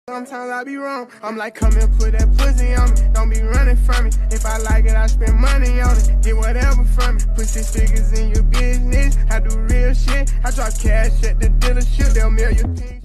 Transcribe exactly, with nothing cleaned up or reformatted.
Sometimes I be wrong. I'm like, come and put that pussy on me. Don't be running from me. If I like it, I spend money on it. Get whatever from me. Put six figures in your business. I do real shit. I drop cash at the dealership. They'll mail your things.